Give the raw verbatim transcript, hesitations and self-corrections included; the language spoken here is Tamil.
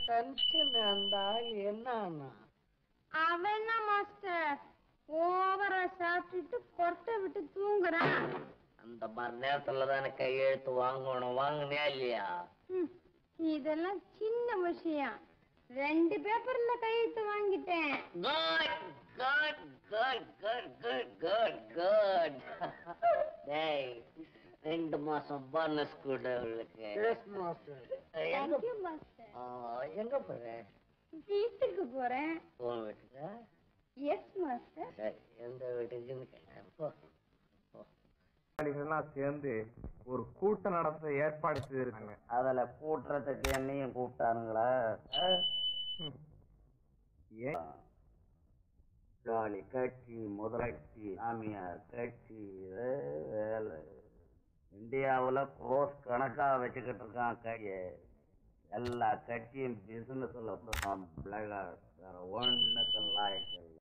டென்ஷன் அந்த ஆள் என்ன அவன் என்ன மாஸ்டர் ஓவரா சாப்பிட்டுட்டு கொட்டை விட்டு தூங்குறான். அந்த மாதிரி நேரத்துலதான் கையெழுத்து வாங்கணும். வாங்கினியா இல்லையா? இதெல்லாம் சின்ன விஷயம். ரெண்டு பேப்பர்ல கையெழுத்து வாங்கிட்டேன். Good good good good good good good. டேய் ரெண்டு மாசம் போனஸ் கூட உங்களுக்கு. எங்க போற? வீட்டுக்கு போறேன். உன் வீட்டுக்கா? Yes master. சரி எந்த வீட்டுக்குன்னு கேட்டேன். போ சேர்ந்து ஒரு கூட்டம் நடத்த ஏற்பாடு செய்திருக்காங்க. அதுல கூட்டுறதுக்கு என்னையும் கூப்பிட்டானுங்களா? ஜாலி கட்சி, முதலட்சி, சாமியார் கட்சி, வேலை இந்தியாவுல கோர்ஸ் கணக்கா வச்சுக்கிட்டு இருக்கான் கைய. எல்லா கட்சியும் பிசினஸ்ல ஒண்ணுக்கு லாயக்கு.